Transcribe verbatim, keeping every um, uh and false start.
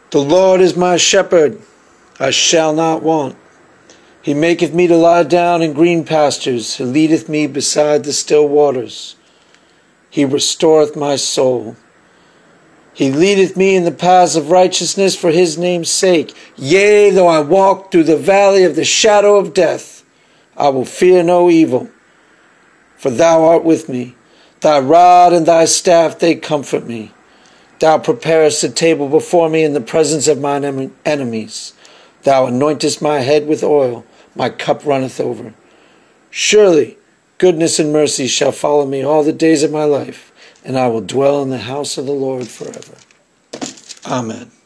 The Lord is my shepherd, I shall not want. He maketh me to lie down in green pastures. He leadeth me beside the still waters. He restoreth my soul. He leadeth me in the paths of righteousness for his name's sake. Yea, though I walk through the valley of the shadow of death, I will fear no evil, for thou art with me. Thy rod and thy staff, they comfort me. Thou preparest a table before me in the presence of mine enemies. Thou anointest my head with oil, my cup runneth over. Surely goodness and mercy shall follow me all the days of my life, and I will dwell in the house of the Lord forever. Amen.